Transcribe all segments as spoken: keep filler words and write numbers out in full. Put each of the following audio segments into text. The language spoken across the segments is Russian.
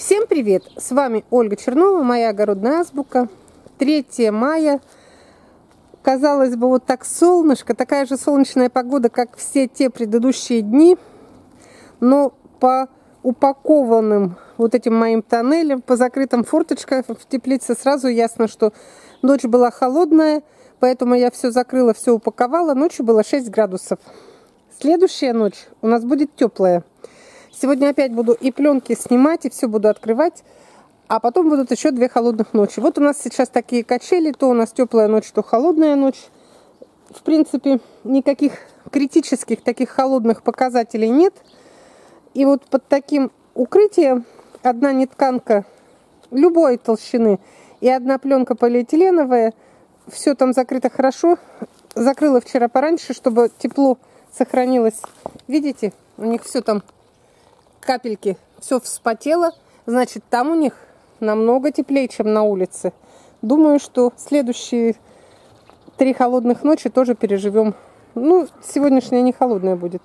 Всем привет! С вами Ольга Чернова, моя огородная азбука. третье мая. Казалось бы, вот так солнышко, такая же солнечная погода, как все те предыдущие дни. Но по упакованным вот этим моим тоннелям, по закрытым форточкам в теплице сразу ясно, что ночь была холодная, поэтому я все закрыла, все упаковала. Ночью было шесть градусов. Следующая ночь у нас будет теплая. Сегодня опять буду и пленки снимать, и все буду открывать. А потом будут еще две холодных ночи. Вот у нас сейчас такие качели. То у нас теплая ночь, то холодная ночь. В принципе, никаких критических таких холодных показателей нет. И вот под таким укрытием одна нетканка любой толщины и одна пленка полиэтиленовая. Все там закрыто хорошо. Закрыла вчера пораньше, чтобы тепло сохранилось. Видите, у них все там... Капельки, все вспотело, значит, там у них намного теплее, чем на улице. Думаю, что следующие три холодных ночи тоже переживем. Ну, сегодняшняя не холодная будет.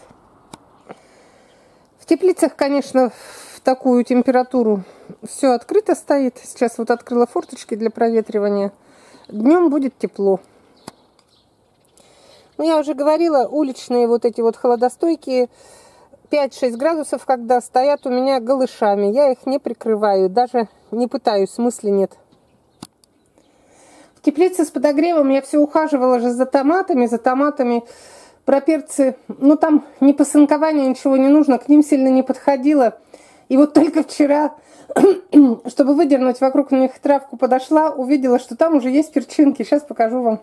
В теплицах, конечно, в такую температуру все открыто стоит. Сейчас вот открыла форточки для проветривания. Днем будет тепло. Ну, я уже говорила, уличные вот эти вот холодостойкие пять-шесть градусов, когда стоят у меня голышами. Я их не прикрываю, даже не пытаюсь, смысла нет. В теплице с подогревом я все ухаживала же за томатами, за томатами. Про перцы, ну там ни посынкования, ничего не нужно, к ним сильно не подходила. И вот только вчера, чтобы выдернуть вокруг них травку, подошла, увидела, что там уже есть перчинки. Сейчас покажу вам.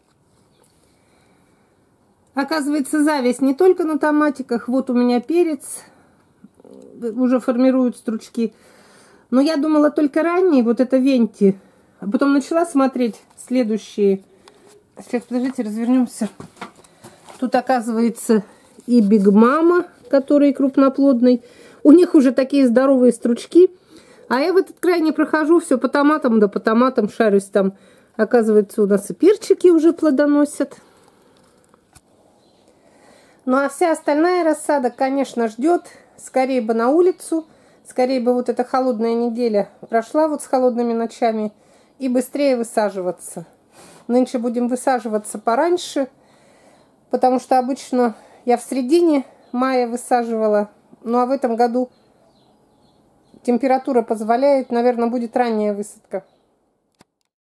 Оказывается, зависть не только на томатиках. Вот у меня перец. Уже формируют стручки. Но я думала только ранние. Вот это венти. А потом начала смотреть следующие. Сейчас, подождите, развернемся. Тут, оказывается, и Биг Мама, который крупноплодный. У них уже такие здоровые стручки. А я в этот край не прохожу. Все по томатам, да по томатам шарюсь там. Оказывается, у нас и перчики уже плодоносят. Ну а вся остальная рассада, конечно, ждет. Скорее бы на улицу, скорее бы вот эта холодная неделя прошла вот с холодными ночами и быстрее высаживаться. Нынче будем высаживаться пораньше, потому что обычно я в середине мая высаживала. Ну а в этом году температура позволяет, наверное, будет ранняя высадка.